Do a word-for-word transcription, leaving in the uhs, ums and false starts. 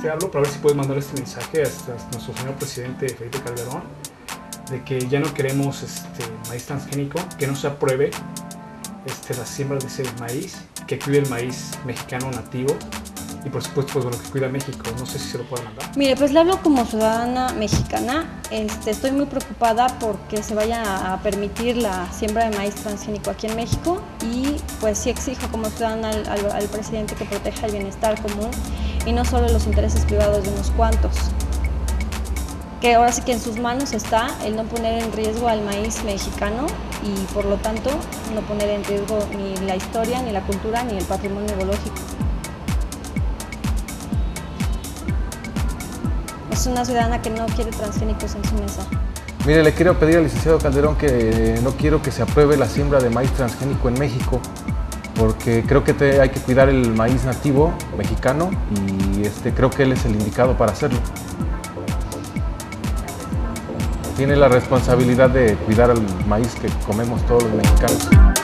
te hablo para ver si puedes mandar este mensaje hasta nuestro señor presidente Felipe Calderón, de que ya no queremos este, maíz transgénico, que no se apruebe este, la siembra de ese maíz, que cuide el maíz mexicano nativo y por supuesto pues, bueno, que cuida México. No sé si se lo puede mandar. Mire, pues le hablo como ciudadana mexicana. Este, estoy muy preocupada porque se vaya a permitir la siembra de maíz transgénico aquí en México y pues sí exijo como ciudadana al, al, al presidente que proteja el bienestar común y no solo los intereses privados de unos cuantos. Que ahora sí que en sus manos está el no poner en riesgo al maíz mexicano y por lo tanto no poner en riesgo ni la historia, ni la cultura, ni el patrimonio ecológico. Es una ciudadana que no quiere transgénicos en su mesa. Mire, le quiero pedir al licenciado Calderón que no quiero que se apruebe la siembra de maíz transgénico en México, porque creo que te, hay que cuidar el maíz nativo mexicano y este, creo que él es el indicado para hacerlo. Tiene la responsabilidad de cuidar el maíz que comemos todos los mexicanos.